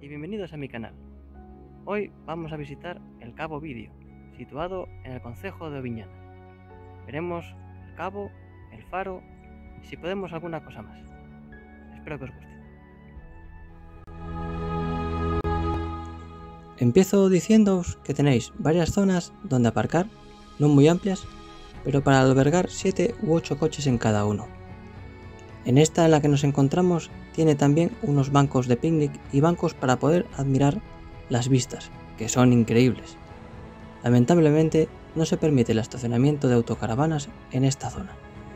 y bienvenidos a mi canal. Hoy vamos a visitar el Cabo Vídeo, situado en el concejo de Oviñana. Veremos el cabo, el faro y si podemos alguna cosa más. Espero que os guste. Empiezo diciéndoos que tenéis varias zonas donde aparcar, no muy amplias, pero para albergar 7 u 8 coches en cada uno. En esta en la que nos encontramos tiene también unos bancos de picnic y bancos para poder admirar las vistas, que son increíbles. Lamentablemente no se permite el estacionamiento de autocaravanas en esta zona.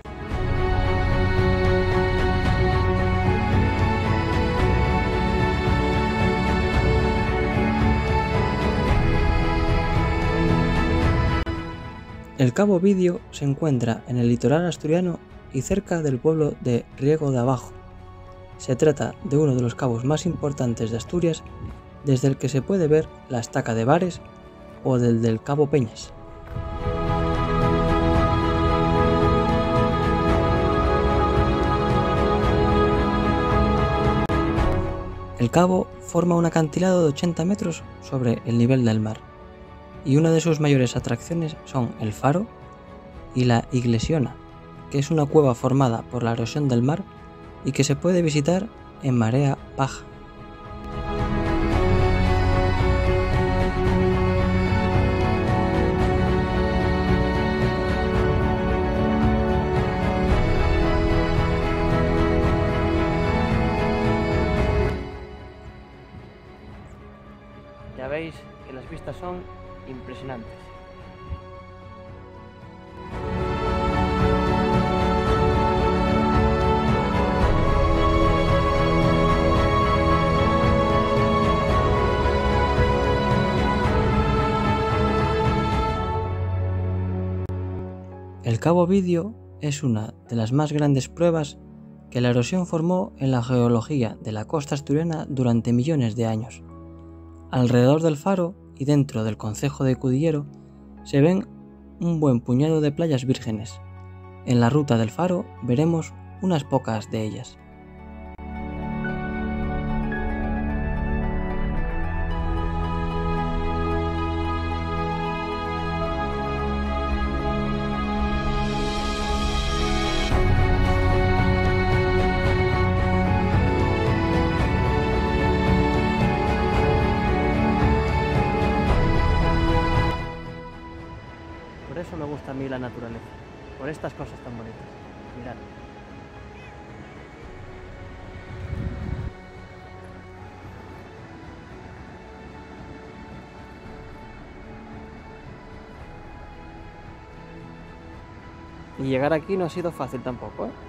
El Cabo Vídeo se encuentra en el litoral asturiano y cerca del pueblo de Riego de Abajo. Se trata de uno de los cabos más importantes de Asturias, desde el que se puede ver la estaca de Bares o del Cabo Peñas. El cabo forma un acantilado de 80 metros sobre el nivel del mar, y una de sus mayores atracciones son el faro y la Iglesiona, que es una cueva formada por la erosión del mar y que se puede visitar en marea baja. Ya veis que las vistas son impresionantes. El Cabo Vídeo es una de las más grandes pruebas que la erosión formó en la geología de la costa asturiana durante millones de años. Alrededor del faro y dentro del concejo de Cudillero se ven un buen puñado de playas vírgenes. En la ruta del faro veremos unas pocas de ellas. Por eso me gusta a mí la naturaleza, por estas cosas tan bonitas. Mirad. Y llegar aquí no ha sido fácil tampoco, ¿eh?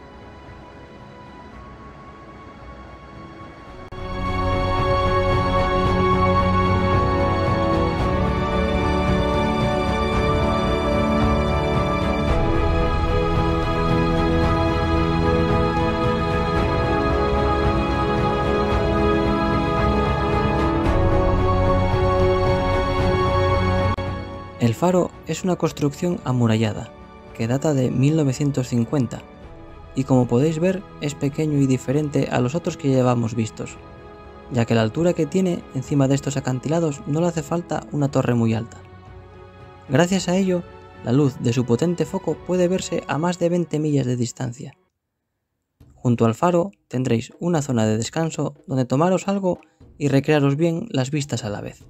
El faro es una construcción amurallada, que data de 1950, y como podéis ver es pequeño y diferente a los otros que llevamos vistos, ya que la altura que tiene encima de estos acantilados no le hace falta una torre muy alta. Gracias a ello, la luz de su potente foco puede verse a más de 20 millas de distancia. Junto al faro tendréis una zona de descanso donde tomaros algo y recrearos bien las vistas a la vez.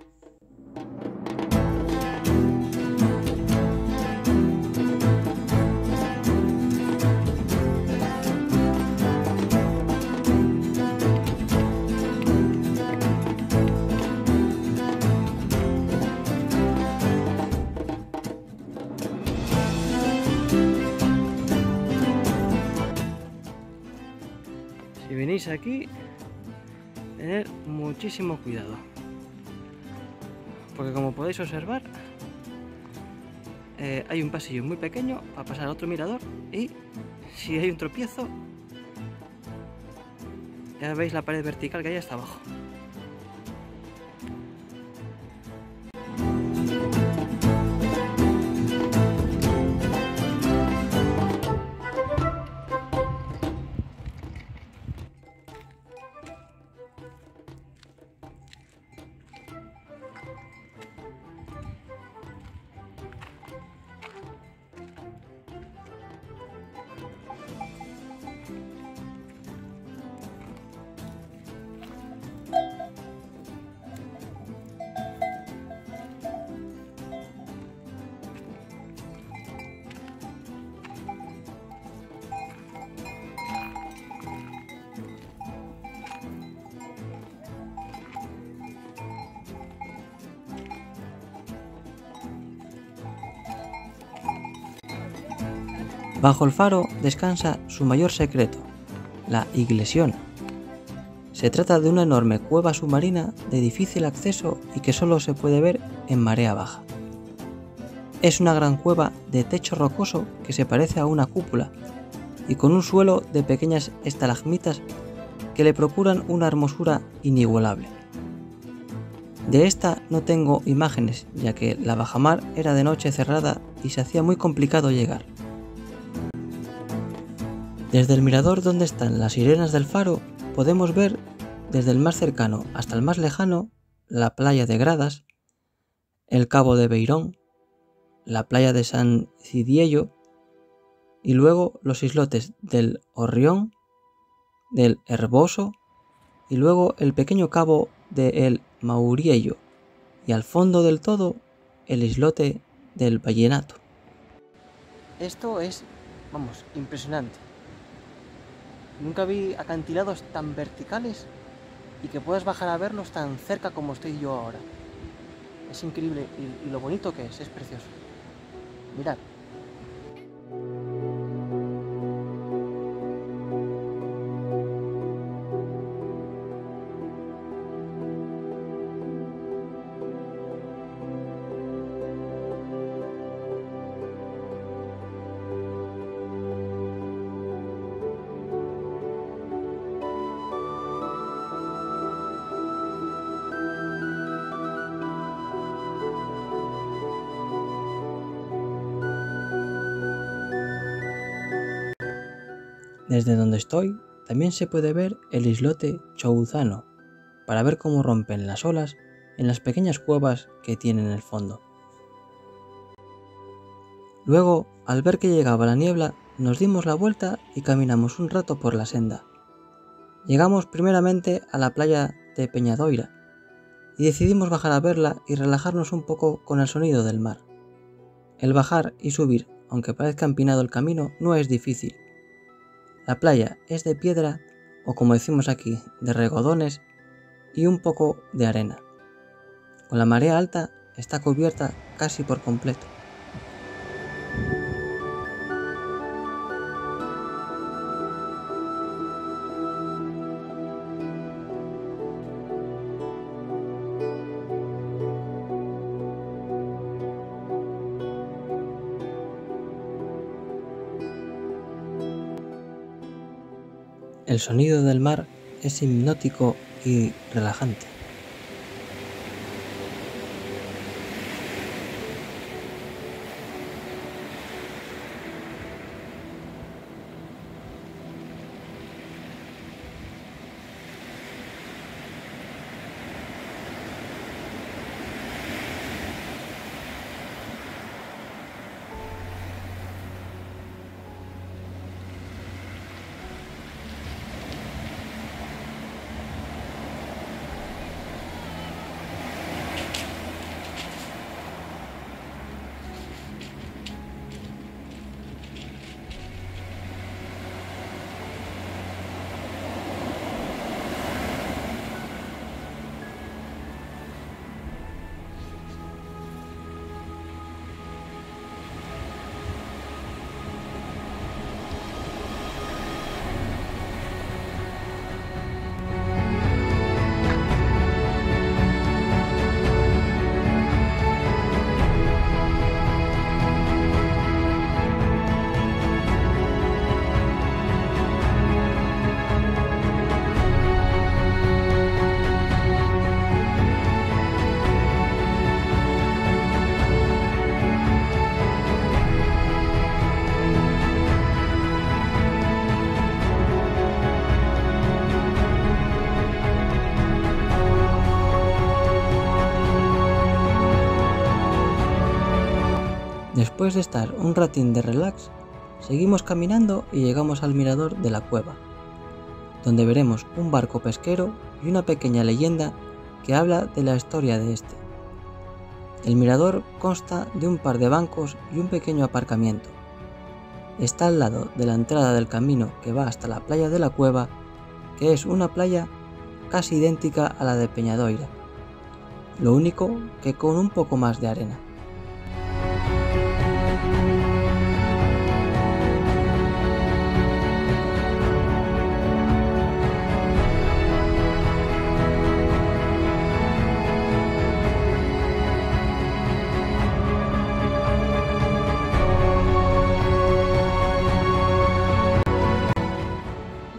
Si venís aquí, tener muchísimo cuidado, porque como podéis observar, hay un pasillo muy pequeño para pasar a otro mirador y si hay un tropiezo, ya veis la pared vertical que hay hasta abajo. Bajo el faro descansa su mayor secreto, la Iglesiona. Se trata de una enorme cueva submarina de difícil acceso y que solo se puede ver en marea baja. Es una gran cueva de techo rocoso que se parece a una cúpula y con un suelo de pequeñas estalagmitas que le procuran una hermosura inigualable. De esta no tengo imágenes, ya que la bajamar era de noche cerrada y se hacía muy complicado llegar. Desde el mirador donde están las sirenas del faro podemos ver desde el más cercano hasta el más lejano la playa de Gradas, el cabo de Beirón, la playa de San Cidiello y luego los islotes del Horrión, del Herboso y luego el pequeño cabo de El Mauriello y al fondo del todo el islote del Vallenato. Esto es, impresionante. Nunca vi acantilados tan verticales y que puedas bajar a verlos tan cerca como estoy yo ahora. Es increíble y lo bonito que es precioso. Mirad. Desde donde estoy también se puede ver el islote Chouzano para ver cómo rompen las olas en las pequeñas cuevas que tiene en el fondo. Luego, al ver que llegaba la niebla, nos dimos la vuelta y caminamos un rato por la senda. Llegamos primeramente a la playa de Peñadoira y decidimos bajar a verla y relajarnos un poco con el sonido del mar. El bajar y subir, aunque parezca empinado el camino, no es difícil. La playa es de piedra, o como decimos aquí, de regodones y un poco de arena. Con la marea alta está cubierta casi por completo. El sonido del mar es hipnótico y relajante. Después de estar un ratín de relax, seguimos caminando y llegamos al mirador de la cueva, donde veremos un barco pesquero y una pequeña leyenda que habla de la historia de este. El mirador consta de un par de bancos y un pequeño aparcamiento. Está al lado de la entrada del camino que va hasta la playa de la cueva, que es una playa casi idéntica a la de Peñadoira, lo único que con un poco más de arena.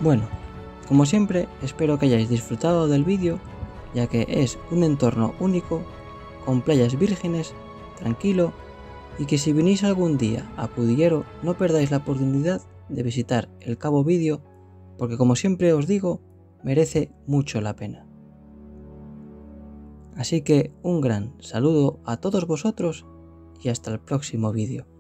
Bueno, como siempre espero que hayáis disfrutado del vídeo, ya que es un entorno único, con playas vírgenes, tranquilo, y que si venís algún día a Pudillero no perdáis la oportunidad de visitar el Cabo Vídeo, porque como siempre os digo, merece mucho la pena. Así que un gran saludo a todos vosotros y hasta el próximo vídeo.